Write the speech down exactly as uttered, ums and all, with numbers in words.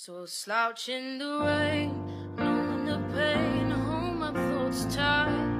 So I slouch in the rain, knowing the pain, hold my thoughts tight.